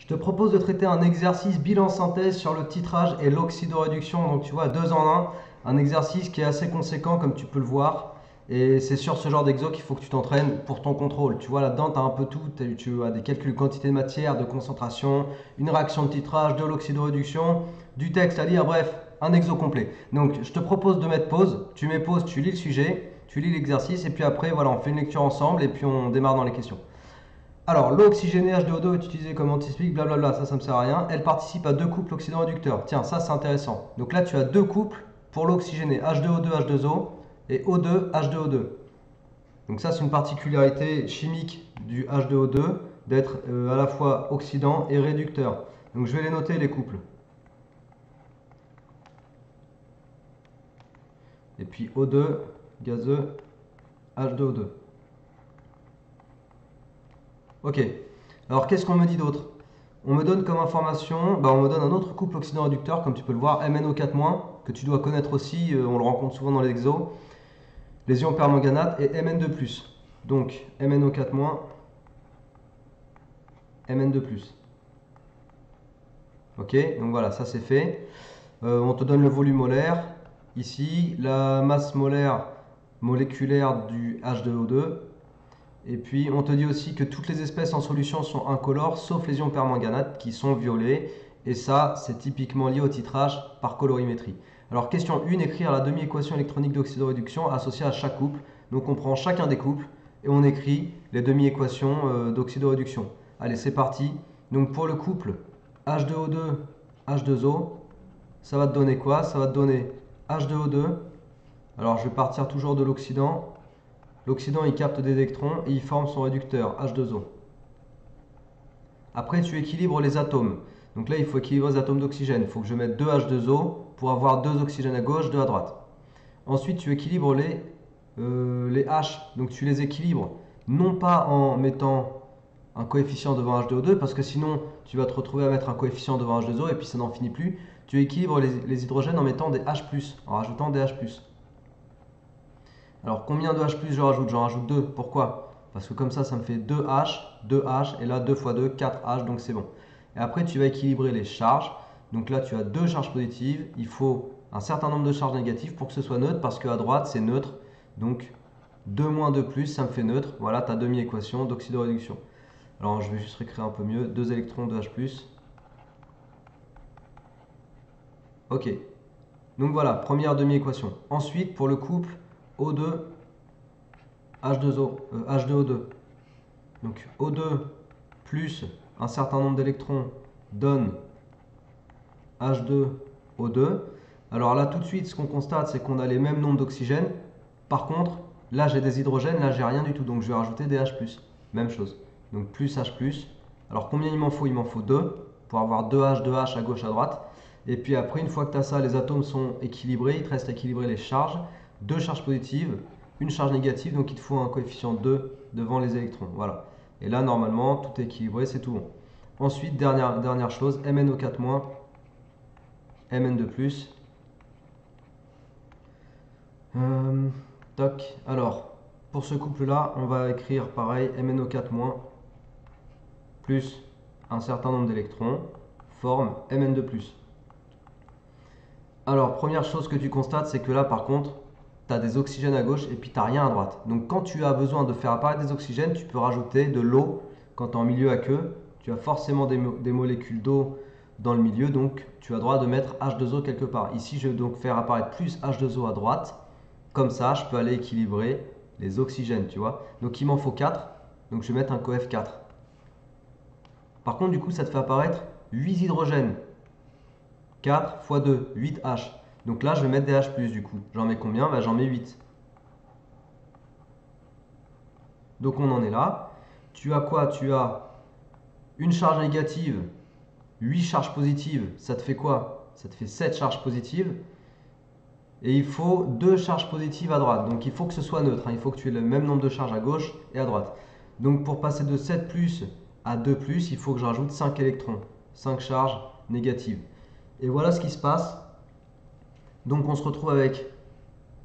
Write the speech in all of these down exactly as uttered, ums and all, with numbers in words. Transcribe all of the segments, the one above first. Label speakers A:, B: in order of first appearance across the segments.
A: te propose de traiter un exercice bilan synthèse sur le titrage et l'oxydoréduction. Donc tu vois, deux en un, un exercice qui est assez conséquent comme tu peux le voir. Et c'est sur ce genre d'exo qu'il faut que tu t'entraînes pour ton contrôle. Tu vois, là-dedans, tu as un peu tout. Tu as des calculs de quantité de matière, de concentration, une réaction de titrage, de l'oxydoréduction, du texte à lire, bref, un exo complet. Donc je te propose de mettre pause. Tu mets pause, tu lis le sujet, tu lis l'exercice et puis après, voilà, on fait une lecture ensemble et puis on démarre dans les questions. Alors, l'eau oxygénée H deux O deux est utilisée comme anticyclique, blablabla, ça, ça me sert à rien. Elle participe à deux couples oxydant-réducteurs. Tiens, ça, c'est intéressant. Donc là, tu as deux couples pour l'eau oxygénée H deux O deux H deux O et O deux H deux O deux. Donc ça, c'est une particularité chimique du H deux O deux d'être euh, à la fois oxydant et réducteur. Donc je vais les noter, les couples. Et puis O deux, gazeux, H deux O deux. Ok. Alors qu'est-ce qu'on me dit d'autre? On me donne comme information, bah on me donne un autre couple oxydant-réducteur, comme tu peux le voir, M N O quatre moins, que tu dois connaître aussi, euh, on le rencontre souvent dans les exos. Les ions permanganate et M N deux plus. Donc M N O quatre moins, M N deux plus. Ok, donc voilà, ça c'est fait. Euh, on te donne le volume molaire, ici, la masse molaire moléculaire du H deux O deux. Et puis on te dit aussi que toutes les espèces en solution sont incolores, sauf les ions permanganate qui sont violets. Et ça, c'est typiquement lié au titrage par colorimétrie. Alors question un, écrire la demi-équation électronique d'oxydoréduction associée à chaque couple. Donc on prend chacun des couples et on écrit les demi-équations euh, d'oxydoréduction. Allez, c'est parti. Donc pour le couple H deux O deux H deux O, ça va te donner quoi? Ça va te donner H deux O deux. Alors je vais partir toujours de l'oxydant. L'oxydant il capte des électrons et il forme son réducteur H deux O. Après tu équilibres les atomes. Donc là il faut équilibrer les atomes d'oxygène. Il faut que je mette deux H deux O pour avoir deux oxygènes à gauche, deux à droite. Ensuite tu équilibres les, euh, les H. Donc tu les équilibres non pas en mettant un coefficient devant H deux O deux parce que sinon tu vas te retrouver à mettre un coefficient devant H deux O et puis ça n'en finit plus. Tu équilibres les, les hydrogènes en mettant des H plus, en rajoutant des H plus. Alors combien de H plus je rajoute? J'en rajoute deux. Pourquoi? Parce que comme ça, ça me fait deux H, deux H, et là deux fois deux, quatre H, donc c'est bon. Et après, tu vas équilibrer les charges. Donc là, tu as deux charges positives. Il faut un certain nombre de charges négatives pour que ce soit neutre, parce qu'à droite, c'est neutre. Donc deux moins deux plus, ça me fait neutre. Voilà ta demi-équation d'oxydoréduction. Alors je vais juste réécrire un peu mieux. deux électrons, deux H plus. Ok. Donc voilà, première demi-équation. Ensuite, pour le couple O deux H deux O, euh, H deux O deux. Donc O deux plus un certain nombre d'électrons donne H deux O deux. Alors là tout de suite ce qu'on constate c'est qu'on a les mêmes nombres d'oxygène. Par contre là j'ai des hydrogènes, là j'ai rien du tout. Donc je vais rajouter des H plus. Même chose. Donc plus H plus. Alors combien il m'en faut? Il m'en faut deux pour avoir deux H, deux H à gauche, à droite. Et puis après une fois que tu as ça, les atomes sont équilibrés. Il te reste à équilibrer les charges. Deux charges positives, une charge négative, donc il te faut un coefficient deux devant les électrons. Voilà. Et là, normalement, tout est équilibré, c'est tout bon. Ensuite, dernière, dernière chose, M N O quatre moins, M N deux plus. Euh, toc. Alors, pour ce couple-là, on va écrire pareil, M N O quatre moins, plus un certain nombre d'électrons, forme M N deux plus. Alors, première chose que tu constates, c'est que là, par contre, tu as des oxygènes à gauche et puis tu n'as rien à droite. Donc quand tu as besoin de faire apparaître des oxygènes, tu peux rajouter de l'eau quand tu es en milieu aqueux. Tu as forcément des, mo des molécules d'eau dans le milieu, donc tu as droit de mettre H deux O quelque part. Ici, je vais donc faire apparaître plus H deux O à droite. Comme ça, je peux aller équilibrer les oxygènes, tu vois. Donc il m'en faut quatre, donc je vais mettre un coef quatre. Par contre, du coup, ça te fait apparaître huit hydrogènes. quatre fois deux, huit H. Donc là, je vais mettre des H plus du coup. J'en mets combien? Bah, j'en mets huit. Donc on en est là. Tu as quoi? Tu as une charge négative, huit charges positives. Ça te fait quoi? Ça te fait sept charges positives. Et il faut deux charges positives à droite. Donc il faut que ce soit neutre, hein. Il faut que tu aies le même nombre de charges à gauche et à droite. Donc pour passer de sept plus à deux plus, il faut que je rajoute cinq électrons. cinq charges négatives. Et voilà ce qui se passe. Donc on se retrouve avec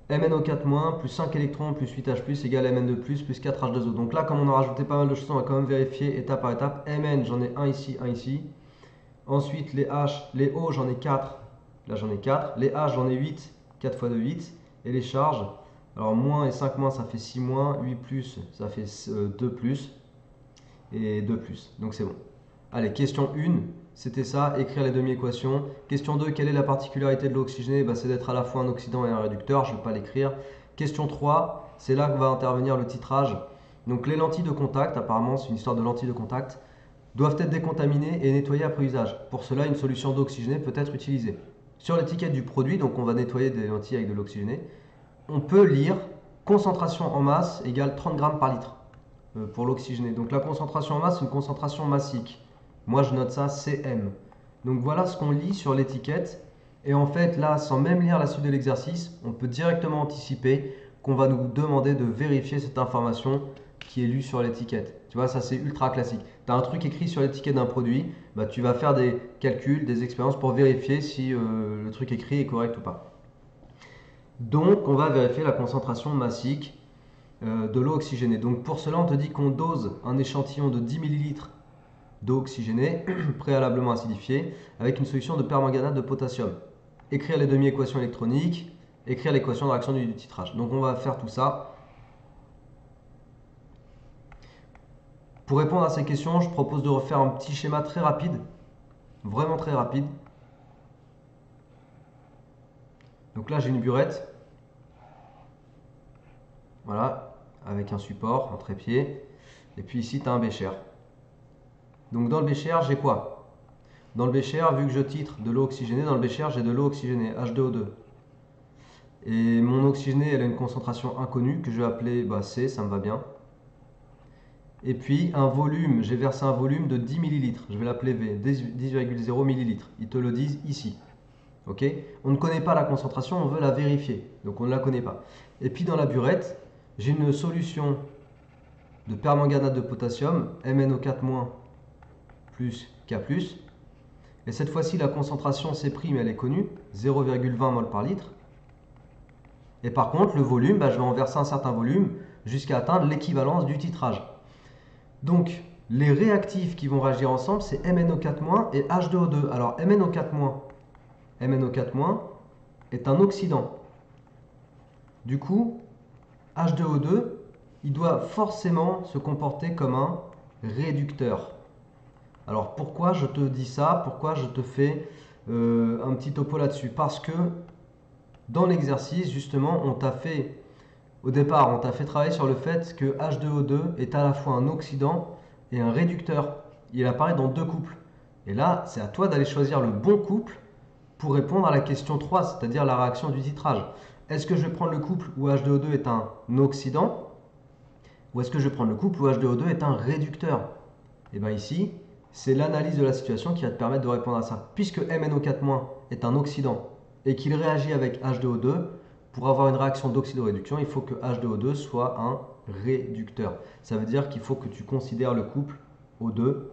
A: M n O quatre moins plus cinq électrons plus huit H plus égale M n deux plus plus quatre H deux O. Donc là, comme on a rajouté pas mal de choses, on va quand même vérifier étape par étape. Mn, j'en ai un ici, un ici. Ensuite, les H, les O, j'en ai quatre. Là, j'en ai quatre. Les H, j'en ai huit. quatre fois deux, huit. Et les charges, alors moins et cinq moins, ça fait six moins. huit plus, ça fait deux plus. Et deux plus. Donc c'est bon. Allez, question un, c'était ça, écrire les demi-équations. Question deux, quelle est la particularité de l'eau oxygénée? Bah, c'est d'être à la fois un oxydant et un réducteur, je ne vais pas l'écrire. Question trois, c'est là que va intervenir le titrage. Donc les lentilles de contact, apparemment c'est une histoire de lentilles de contact, doivent être décontaminées et nettoyées après usage. Pour cela, une solution d'eau oxygénée peut être utilisée. Sur l'étiquette du produit, donc on va nettoyer des lentilles avec de l'eau oxygénée, on peut lire concentration en masse égale trente grammes par litre euh, pour l'oxygéné. Donc la concentration en masse, c'est une concentration massique. Moi, je note ça C M. Donc voilà ce qu'on lit sur l'étiquette. Et en fait, là, sans même lire la suite de l'exercice, on peut directement anticiper qu'on va nous demander de vérifier cette information qui est lue sur l'étiquette. Tu vois, ça c'est ultra classique. Tu as un truc écrit sur l'étiquette d'un produit, bah, tu vas faire des calculs, des expériences pour vérifier si euh, le truc écrit est correct ou pas. Donc, on va vérifier la concentration massique euh, de l'eau oxygénée. Donc, pour cela, on te dit qu'on dose un échantillon de dix millilitres d'eau oxygénée préalablement acidifiée avec une solution de permanganate de potassium. Écrire les demi-équations électroniques, écrire l'équation de réaction du, du titrage. Donc on va faire tout ça. Pour répondre à ces questions, je propose de refaire un petit schéma très rapide, vraiment très rapide. Donc là j'ai une burette, voilà, avec un support, un trépied, et puis ici tu as un bécher. Donc dans le bécher, j'ai quoi? Dans le bécher, vu que je titre de l'eau oxygénée, dans le bécher, j'ai de l'eau oxygénée, H deux O deux. Et mon oxygéné, elle a une concentration inconnue que je vais appeler bah, C, ça me va bien. Et puis un volume, j'ai versé un volume de dix millilitres, je vais l'appeler V, dix virgule zéro millilitres. Ils te le disent ici. Ok? On ne connaît pas la concentration, on veut la vérifier. Donc on ne la connaît pas. Et puis dans la burette, j'ai une solution de permanganate de potassium, M n O quatre moins plus K plus. Et cette fois-ci, la concentration C', elle est connue, zéro virgule vingt mol par litre. Et par contre, le volume, bah, je vais en verser un certain volume jusqu'à atteindre l'équivalence du titrage. Donc, les réactifs qui vont réagir ensemble, c'est M n O quatre moins et H deux O deux. Alors, M n O quatre moins, M n O quatre moins est un oxydant. Du coup, H deux O deux, il doit forcément se comporter comme un réducteur. Alors, pourquoi je te dis ça? Pourquoi je te fais euh, un petit topo là-dessus? Parce que dans l'exercice, justement, on t'a fait, au départ, on t'a fait travailler sur le fait que H deux O deux est à la fois un oxydant et un réducteur. Il apparaît dans deux couples. Et là, c'est à toi d'aller choisir le bon couple pour répondre à la question trois, c'est-à-dire la réaction du titrage. Est-ce que je vais prendre le couple où H deux O deux est un oxydant ou est-ce que je vais prendre le couple où H deux O deux est un réducteur? Et bien ici, c'est l'analyse de la situation qui va te permettre de répondre à ça. Puisque M n O quatre moins est un oxydant et qu'il réagit avec H deux O deux, pour avoir une réaction d'oxydoréduction, il faut que H deux O deux soit un réducteur. Ça veut dire qu'il faut que tu considères le couple O deux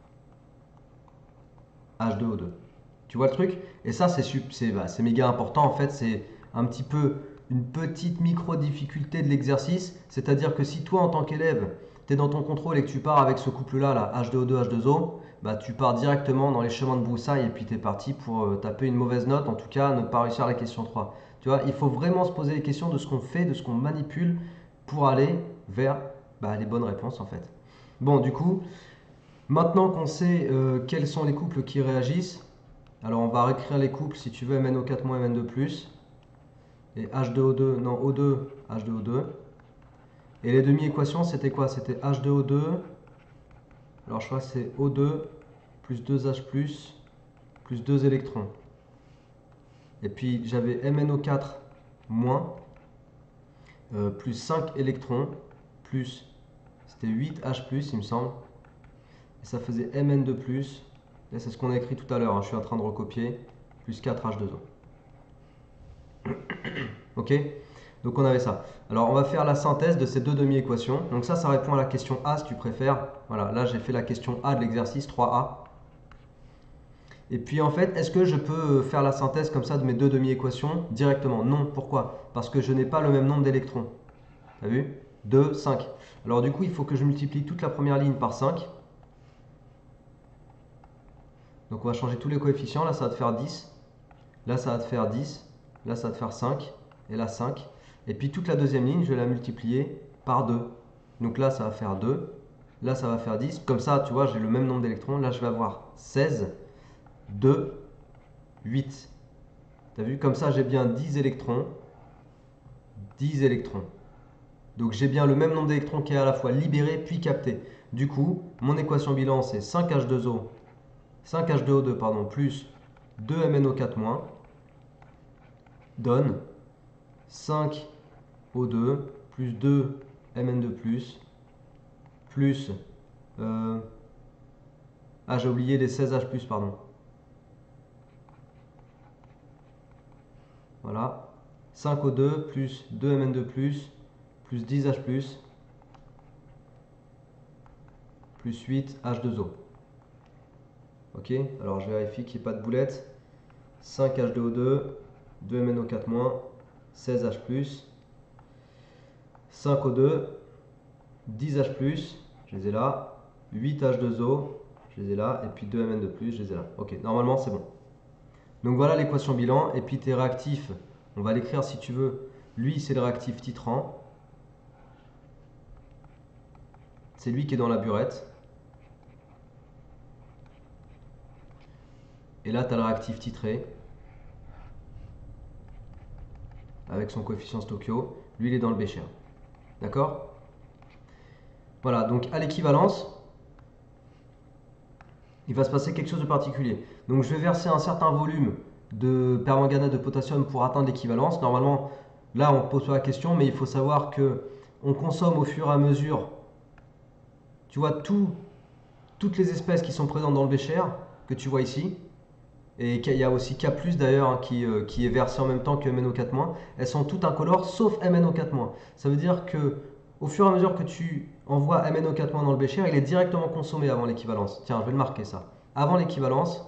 A: H deux O deux. Tu vois le truc? Et ça, c'est bah, méga important. En fait, c'est un petit peu une petite micro-difficulté de l'exercice. C'est-à-dire que si toi, en tant qu'élève, tu es dans ton contrôle et que tu pars avec ce couple-là, là, H deux O deux, H deux O, bah, tu pars directement dans les chemins de broussailles et puis tu es parti pour euh, taper une mauvaise note, en tout cas ne pas réussir la question trois. Tu vois, il faut vraiment se poser les questions de ce qu'on fait, de ce qu'on manipule pour aller vers bah, les bonnes réponses en fait. Bon, du coup, maintenant qu'on sait euh, quels sont les couples qui réagissent, alors on va réécrire les couples si tu veux, M n O quatre moins, M n deux plus, et H deux O deux, non O deux, H deux O deux. Et les demi-équations, c'était quoi? C'était H deux O deux, alors je crois que c'est O deux plus deux H plus, plus deux électrons. Et puis j'avais M n O quatre moins, euh, plus cinq électrons, plus, c'était huit H plus, il me semble. Et ça faisait M n deux plus, et c'est ce qu'on a écrit tout à l'heure, hein, je suis en train de recopier, plus quatre H deux O. Ok? Donc on avait ça. Alors on va faire la synthèse de ces deux demi-équations. Donc ça, ça répond à la question A si tu préfères. Voilà, là j'ai fait la question A de l'exercice trois A. Et puis en fait, est-ce que je peux faire la synthèse comme ça de mes deux demi-équations directement? Non. Pourquoi? Parce que je n'ai pas le même nombre d'électrons. T'as vu? deux, cinq. Alors du coup, il faut que je multiplie toute la première ligne par cinq. Donc on va changer tous les coefficients. Là, ça va te faire dix. Là, ça va te faire dix. Là, ça va te faire cinq. Et là, cinq. Et puis toute la deuxième ligne, je vais la multiplier par deux. Donc là, ça va faire deux. Là, ça va faire dix. Comme ça, tu vois, j'ai le même nombre d'électrons. Là, je vais avoir seize, deux, huit. Tu as vu? Comme ça, j'ai bien dix électrons. dix électrons. Donc j'ai bien le même nombre d'électrons qui est à la fois libéré puis capté. Du coup, mon équation bilan, c'est cinq H deux O, cinq H deux O deux pardon, plus deux M n O quatre moins donne cinq O deux plus deux M n deux plus plus euh, ah, j'ai oublié les seize H plus, pardon. Voilà. cinq O deux plus deux M n deux plus plus dix H plus plus huit H deux O. Ok, alors je vérifie qu'il n'y ait pas de boulette. cinq H deux O deux, deux M n O quatre moins, seize H plus, cinq O deux, dix H plus, je les ai là, huit H deux O, je les ai là, et puis deux M n deux plus, je les ai là. Ok, normalement c'est bon. Donc voilà l'équation bilan, et puis tes réactifs, on va l'écrire si tu veux. Lui, c'est le réactif titrant. C'est lui qui est dans la burette. Et là, tu as le réactif titré. Avec son coefficient Stokio. Lui, il est dans le bécher. D'accord? Voilà, donc à l'équivalence, il va se passer quelque chose de particulier. Donc je vais verser un certain volume de permanganate de potassium pour atteindre l'équivalence. Normalement, là, on ne pose pas la question, mais il faut savoir que on consomme au fur et à mesure, tu vois, tout, toutes les espèces qui sont présentes dans le bécher, que tu vois ici. Et il y a aussi K plus d'ailleurs hein, qui, euh, qui est versé en même temps que M n O quatre moins. Elles sont toutes incolores sauf M n O quatre moins. Ça veut dire que au fur et à mesure que tu envoies M n O quatre moins dans le bécher, il est directement consommé avant l'équivalence. Tiens, je vais le marquer ça. Avant l'équivalence,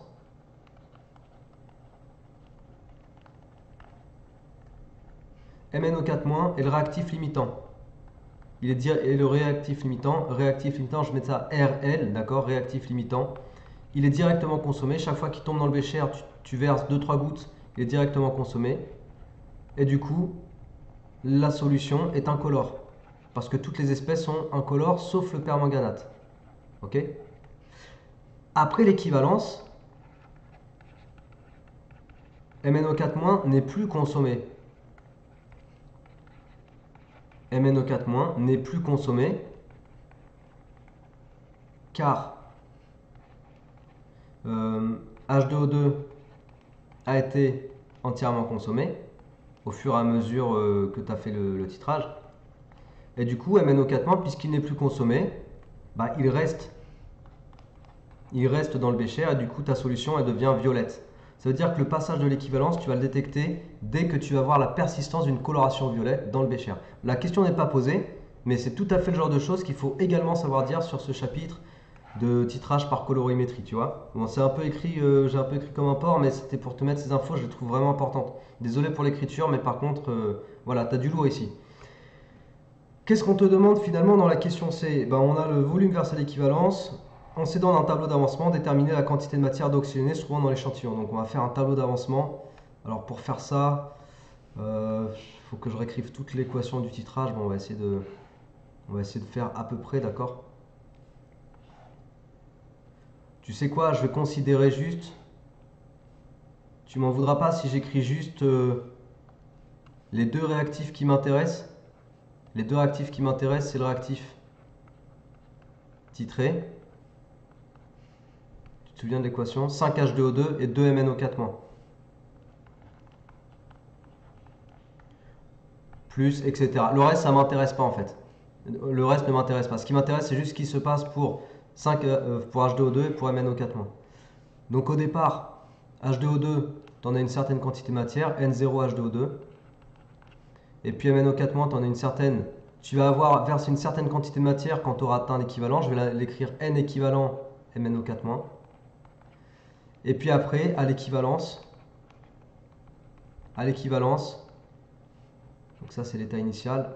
A: M n O quatre moins est le réactif limitant. Il est et le réactif limitant, réactif limitant, je mets ça R L, d'accord, réactif limitant. Il est directement consommé. Chaque fois qu'il tombe dans le bécher, tu, tu verses deux trois gouttes, il est directement consommé. Et du coup, la solution est incolore. Parce que toutes les espèces sont incolores sauf le permanganate. Ok? Après l'équivalence, M n O quatre moins n'est plus consommé. M n O quatre moins n'est plus consommé car euh, H deux O deux a été entièrement consommé au fur et à mesure euh, que tu as fait le, le titrage. Et du coup, M n O quatre moins, puisqu'il n'est plus consommé, bah, il, reste, il reste dans le bécher et du coup ta solution elle devient violette. Ça veut dire que le passage de l'équivalence, tu vas le détecter dès que tu vas voir la persistance d'une coloration violette dans le bécher. La question n'est pas posée, mais c'est tout à fait le genre de choses qu'il faut également savoir dire sur ce chapitre de titrage par colorimétrie, tu vois. Bon, c'est un peu écrit, euh, j'ai un peu écrit comme un porc, mais c'était pour te mettre ces infos, je les trouve vraiment importantes. Désolé pour l'écriture, mais par contre, euh, voilà, tu as du lourd ici. Qu'est-ce qu'on te demande finalement dans la question C? Ben, on a le volume versé à l'équivalence. En s'aidant d'un tableau d'avancement, déterminer la quantité de matière d'oxygéné se trouvant dans l'échantillon. Donc on va faire un tableau d'avancement. Alors pour faire ça, il euh, faut que je réécrive toute l'équation du titrage. Bon, on va essayer de, on va essayer de faire à peu près, d'accord? Tu sais quoi, je vais considérer juste, tu m'en voudras pas si j'écris juste euh, les deux réactifs qui m'intéressent. Les deux réactifs qui m'intéressent, c'est le réactif titré. Tu te souviens de l'équation? cinq H deux O deux et deux M n O quatre moins. Plus, et cetera. Le reste, ça ne m'intéresse pas en fait. Le reste ne m'intéresse pas. Ce qui m'intéresse, c'est juste ce qui se passe pour, cinq, euh, pour H deux O deux et pour M n O quatre moins. Donc au départ, H deux O deux, tu en as une certaine quantité de matière, N zéro H deux O deux. Et puis M n O quatre moins, tu en as une certaine. Tu vas avoir versé une certaine quantité de matière quand tu auras atteint l'équivalent. Je vais l'écrire N équivalent M n O quatre moins. Et puis après, à l'équivalence, à l'équivalence, donc ça c'est l'état initial,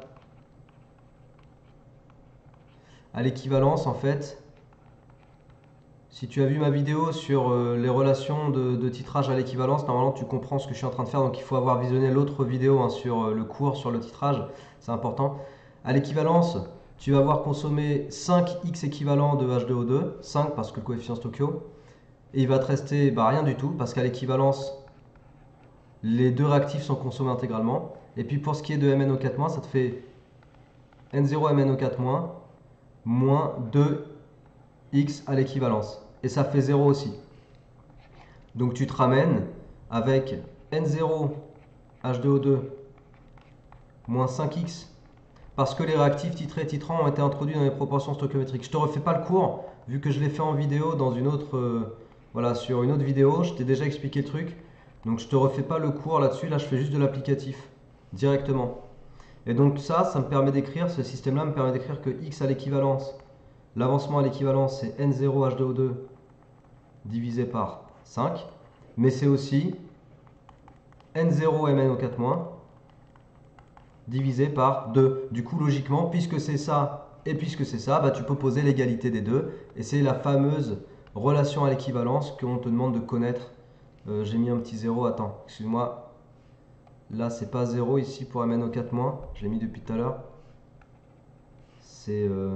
A: à l'équivalence en fait, si tu as vu ma vidéo sur euh, les relations de, de titrage à l'équivalence, normalement tu comprends ce que je suis en train de faire, donc il faut avoir visionné l'autre vidéo hein, sur euh, le cours sur le titrage, c'est important. À l'équivalence, tu vas avoir consommé cinq X équivalents de H deux O deux, cinq parce que le coefficient Stokio, et il va te rester bah, rien du tout, parce qu'à l'équivalence, les deux réactifs sont consommés intégralement. Et puis pour ce qui est de M n O quatre-, ça te fait N zéro M n O quatre- moins deux X à l'équivalence. Et ça fait zéro aussi. Donc tu te ramènes avec N zéro H deux O deux moins cinq X parce que les réactifs titrés et titrants ont été introduits dans les proportions stoichiométriques. Je te refais pas le cours, vu que je l'ai fait en vidéo dans une autre, euh, voilà, sur une autre vidéo, je t'ai déjà expliqué le truc. Donc je te refais pas le cours là-dessus, là je fais juste de l'applicatif, directement. Et donc ça, ça me permet d'écrire, ce système-là me permet d'écrire que X à l'équivalence, l'avancement à l'équivalence c'est N zéro H deux O deux divisé par cinq, mais c'est aussi N zéro M n O quatre- divisé par deux. Du coup, logiquement, puisque c'est ça et puisque c'est ça, bah, tu peux poser l'égalité des deux. Et c'est la fameuse relation à l'équivalence qu'on te demande de connaître. Euh, J'ai mis un petit zéro, attends, excuse-moi. Là, c'est pas zéro ici pour M n O quatre-, je l'ai mis depuis tout à l'heure. C'est euh,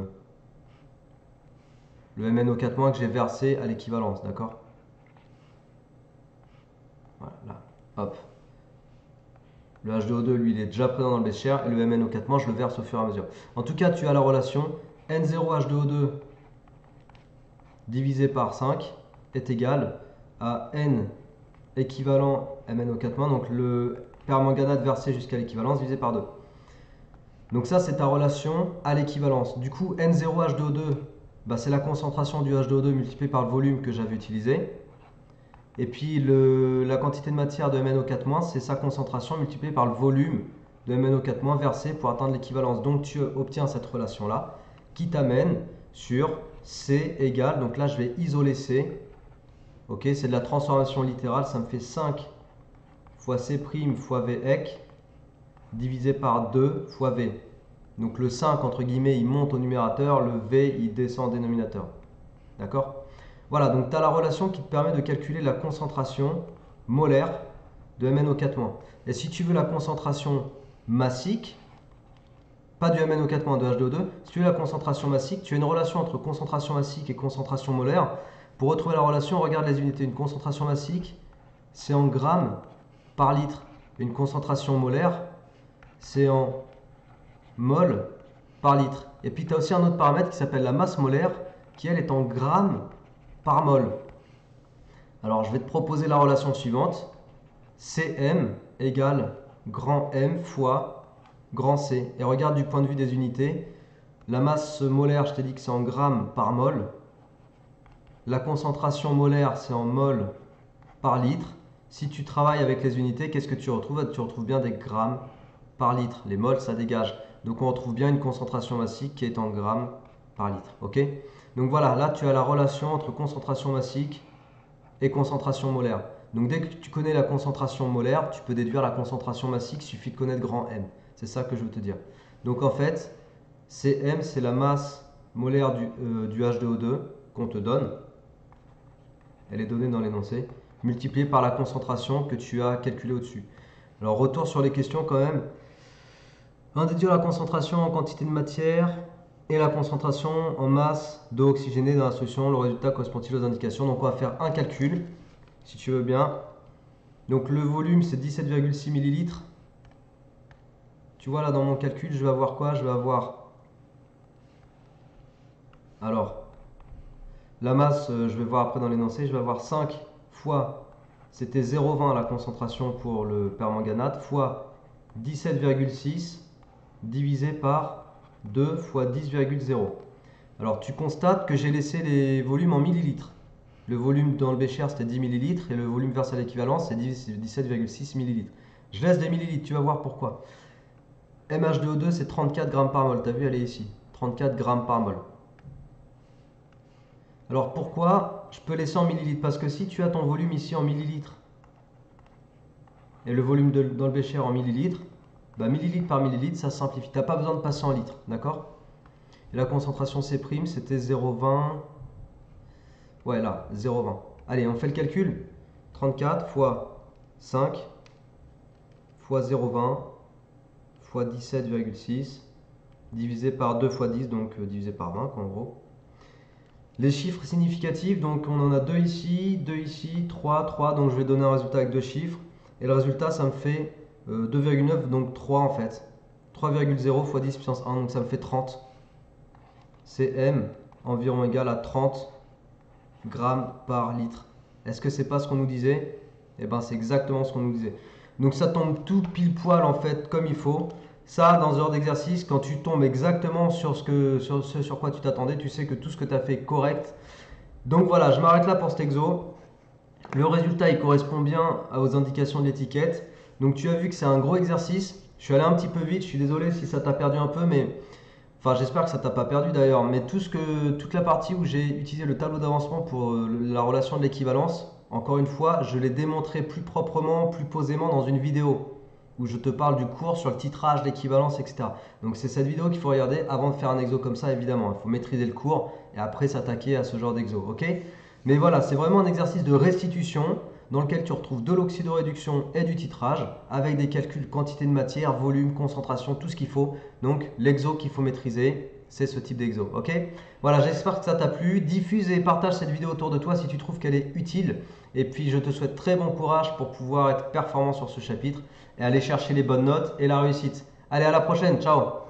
A: le M n O quatre- que j'ai versé à l'équivalence, d'accord? Voilà, là, hop. Le H deux O deux, lui, il est déjà présent dans le Bécher et le M n O quatre-, je le verse au fur et à mesure. En tout cas, tu as la relation N zéro H deux O deux divisé par cinq est égal à N équivalent M n O quatre-, donc le permanganate versé jusqu'à l'équivalence divisé par deux. Donc ça, c'est ta relation à l'équivalence. Du coup, N zéro H deux O deux, bah, c'est la concentration du H deux O deux multipliée par le volume que j'avais utilisé. Et puis le, la quantité de matière de M n O quatre-, c'est sa concentration multipliée par le volume de M n O quatre- versé pour atteindre l'équivalence. Donc tu obtiens cette relation-là qui t'amène sur C égale, donc là je vais isoler C. Ok, c'est de la transformation littérale, ça me fait cinq fois C' fois V ec divisé par deux fois V. Donc le cinq entre guillemets il monte au numérateur, le V il descend au dénominateur. D'accord? Voilà, donc tu as la relation qui te permet de calculer la concentration molaire de M n O quatre-. Et si tu veux la concentration massique, pas du M n O quatre-, de H deux O deux, si tu veux la concentration massique, tu as une relation entre concentration massique et concentration molaire. Pour retrouver la relation, regarde les unités. Une concentration massique, c'est en grammes par litre. Une concentration molaire, c'est en mol par litre. Et puis tu as aussi un autre paramètre qui s'appelle la masse molaire, qui elle est en grammes par mol. Alors je vais te proposer la relation suivante. Cm égale grand M fois grand C. Et regarde du point de vue des unités. La masse molaire, je t'ai dit que c'est en grammes par mol. La concentration molaire, c'est en mol par litre. Si tu travailles avec les unités, qu'est-ce que tu retrouves? Tu retrouves bien des grammes par litre. Les mols, ça dégage. Donc on retrouve bien une concentration massique qui est en grammes par litre. Ok? Donc voilà, là tu as la relation entre concentration massique et concentration molaire. Donc dès que tu connais la concentration molaire, tu peux déduire la concentration massique, il suffit de connaître grand M. C'est ça que je veux te dire. Donc en fait, Cm, c'est la masse molaire du, euh, du H deux O deux qu'on te donne. Elle est donnée dans l'énoncé, multipliée par la concentration que tu as calculée au-dessus. Alors retour sur les questions quand même. On déduire la concentration en quantité de matière et la concentration en masse d'eau oxygénée dans la solution. Le résultat correspond-il aux indications? Donc on va faire un calcul, si tu veux bien. Donc le volume c'est dix-sept virgule six millilitres. Tu vois là dans mon calcul, je vais avoir quoi? Je vais avoir... Alors, la masse, euh, je vais voir après dans l'énoncé, je vais avoir cinq fois, c'était zéro virgule vingt la concentration pour le permanganate, fois dix-sept virgule six divisé par deux fois dix virgule zéro. Alors tu constates que j'ai laissé les volumes en millilitres. Le volume dans le bécher c'était dix millilitres et le volume versé à l'équivalence c'est dix-sept virgule six millilitres. Je laisse des millilitres, tu vas voir pourquoi. M H deux O deux c'est trente-quatre grammes par mol, tu as vu elle est ici, trente-quatre grammes par mol. Alors pourquoi je peux laisser en millilitres parce que si tu as ton volume ici en millilitres et le volume de, dans le bécher en millilitres, bah millilitre par millilitre, ça simplifie. Tu n'as pas besoin de passer en litres, d'accord? Et la concentration C', c'était zéro virgule vingt. Ouais, là, zéro virgule vingt. Allez, on fait le calcul. trente-quatre fois cinq fois zéro virgule vingt fois dix-sept virgule six divisé par deux fois dix, donc euh, divisé par vingt, en gros. Les chiffres significatifs, donc on en a deux ici, deux ici, trois, trois, donc je vais donner un résultat avec deux chiffres. Et le résultat, ça me fait euh, deux virgule neuf, donc trois en fait. trois virgule zéro fois dix puissance un, donc ça me fait trente. Cm environ égal à trente grammes par litre. Est-ce que c'est pas ce qu'on nous disait? Eh ben c'est exactement ce qu'on nous disait. Donc ça tombe tout pile poil en fait comme il faut. Ça, dans ce genre d'exercice, quand tu tombes exactement sur ce, que, sur ce sur quoi tu t'attendais, tu sais que tout ce que tu as fait est correct. Donc voilà, je m'arrête là pour cet exo. Le résultat, il correspond bien aux indications de l'étiquette. Donc tu as vu que c'est un gros exercice. Je suis allé un petit peu vite, je suis désolé si ça t'a perdu un peu, mais... Enfin, j'espère que ça t'a pas perdu d'ailleurs, mais tout ce que, toute la partie où j'ai utilisé le tableau d'avancement pour euh, la relation de l'équivalence, encore une fois, je l'ai démontré plus proprement, plus posément dans une vidéo où je te parle du cours sur le titrage, l'équivalence, et cetera. Donc c'est cette vidéo qu'il faut regarder avant de faire un exo comme ça, évidemment. Il faut maîtriser le cours et après s'attaquer à ce genre d'exo, ok? Mais voilà, c'est vraiment un exercice de restitution dans lequel tu retrouves de l'oxydoréduction et du titrage avec des calculs quantité de matière, volume, concentration, tout ce qu'il faut. Donc l'exo qu'il faut maîtriser, c'est ce type d'exo, ok? Voilà, j'espère que ça t'a plu. Diffuse et partage cette vidéo autour de toi si tu trouves qu'elle est utile. Et puis je te souhaite très bon courage pour pouvoir être performant sur ce chapitre et aller chercher les bonnes notes et la réussite. Allez, à la prochaine, ciao!